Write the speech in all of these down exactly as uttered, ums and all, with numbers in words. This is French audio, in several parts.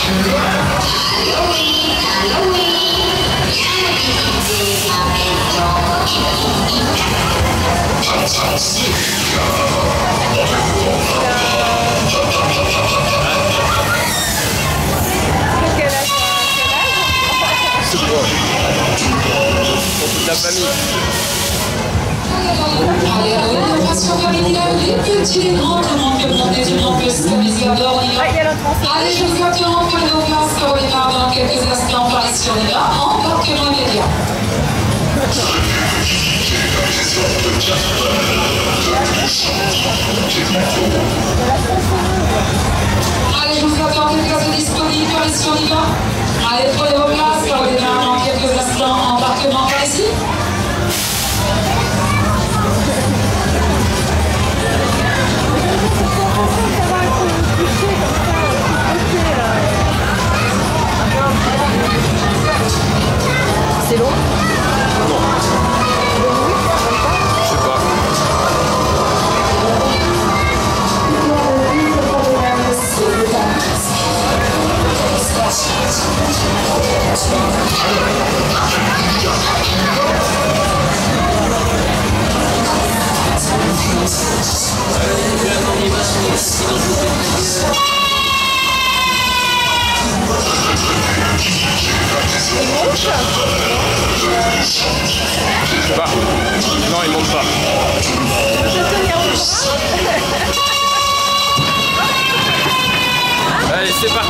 Pour toute la famille. Allez, la rénovation familiale, les petits, les grands, tout le monde peut monter, tout le monde peut se amuser à bord, on y va. Allez, je vous interromps pour nos places au départ dans quelques instants par ici, on y va, embarquement immédiat. Allez, je vous attends, quelques places disponibles par ici, on y va. Allez, prenez vos places au départ dans quelques instants, embarquement par ici. C'est long? Non. Je sais pas. Bah, non, il monte pas. Allez, c'est parti.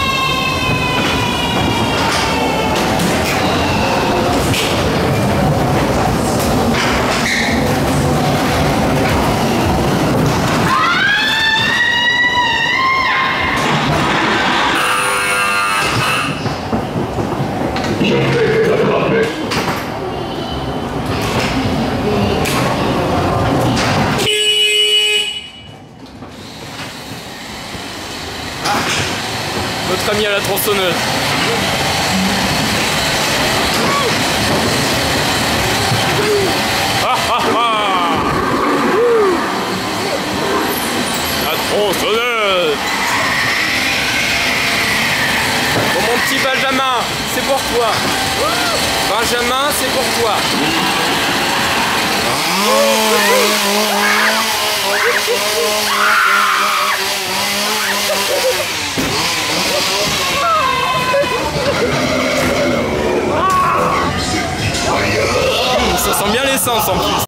Notre ami à la tronçonneuse. Ah ah ah! La tronçonneuse! Bon, mon petit Benjamin, c'est pour toi. Benjamin, c'est pour toi. Ça sent bien l'essence en plus.